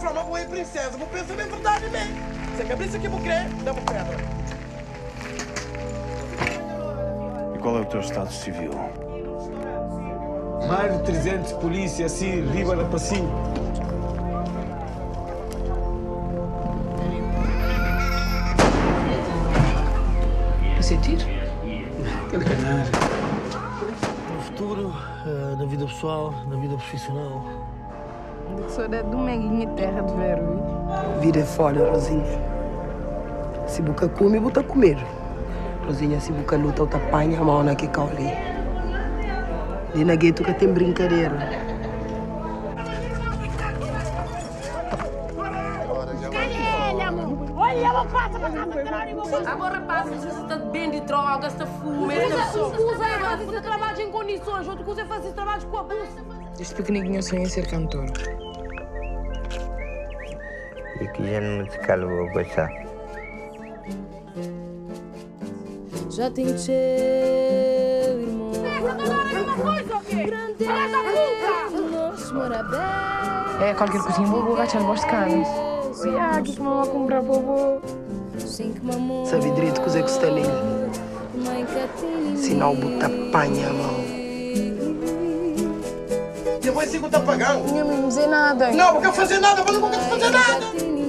forma, vou ir princesa, vou pensar bem verdade bem. Se a cabeça que eu vou crer, dá-me pedra. E qual é o teu estado civil? Mais de 300 polícia assim, riba da passinho. A sentir? Aquele canário. No futuro, na vida pessoal, na vida profissional. Saudade do Menguinho terra de verbo. Vida é foda, Rosinha. Se buca come, buta comer. Rosinha, se buca luta, uta apanha a mão naquele caule. E na gueto que tem brincadeira. Agora rapaz, você está bem de droga, está fuma. Você trabalha em condições, outro coisa é fazer trabalho com a bolsa. Desde pequenininho eu sonhei em ser cantor. E que género musical vou gostar? Já tenho teu irmão. É, qualquer coisinha vou agachar no vosso canos. Ah, que mamãe comprar bobo. Sabe direito que você está ali. Senão buta apanha a mão. Depois sigo tá pagando. Não me dizer nada. Não, porque eu fazer nada, mas não vou fazer nada.